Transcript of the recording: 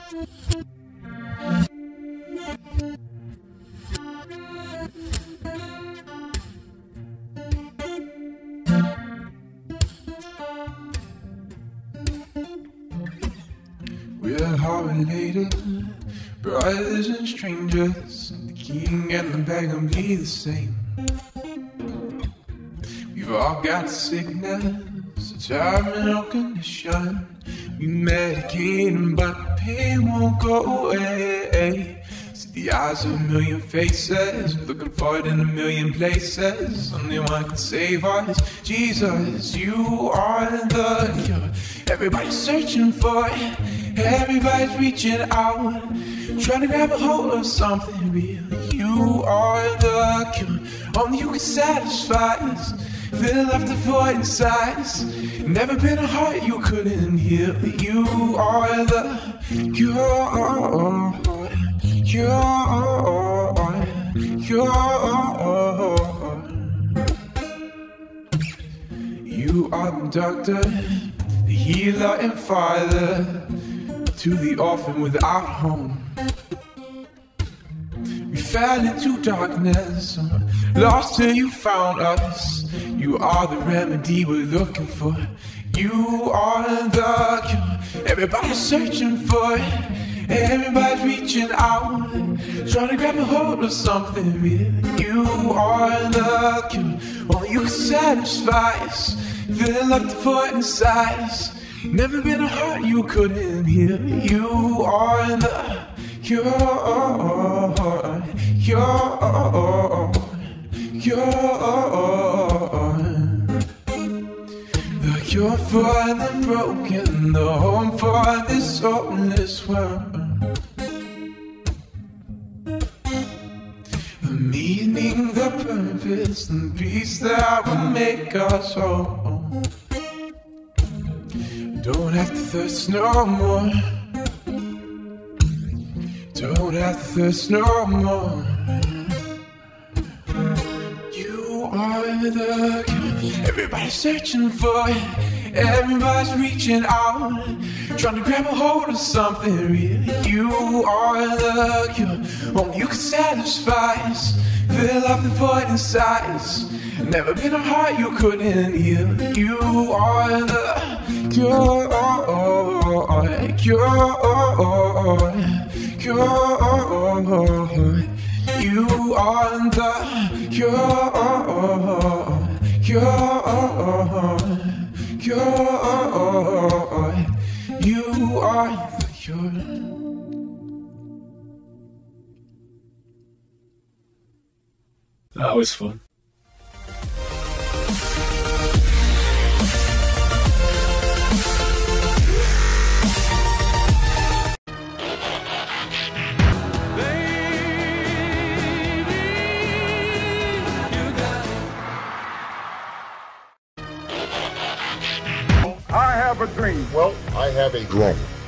We're related, brothers and strangers. The king and the bag will be the same. We've all got sickness, a terminal condition. We medicate them, but the pain won't go away. See the eyes of a million faces, looking for it in a million places. Only one can save us, Jesus. You are the cure. Everybody's searching for it. Everybody's reaching out, trying to grab a hold of something real. You are the cure. Only you can satisfy us. Fill up the void inside us. Never been a heart you couldn't heal. You are the cure. You are the doctor, the healer and father to the orphan without home. We fell into darkness, lost till you found us. You are the remedy we're looking for. You are the cure. Everybody's searching for it. Everybody's reaching out, trying to grab a hold of something real. You are the cure. Only you can satisfy us. Fill up the void inside us. Never been a heart you couldn't heal. You are the cure. The cure for the broken, the home for this hopeless world. The meaning, the purpose, and peace that will make us whole. Don't have to thirst no more. Don't have to thirst no more. You are the cure. Everybody's searching for it. Everybody's reaching out, trying to grab a hold of something real. You are the cure. Only you can satisfy us. Fill up the void inside us. Never been a heart you couldn't heal. You are the cure. You are the You are the cure. That was fun. I have a dream. Well, I have a drone.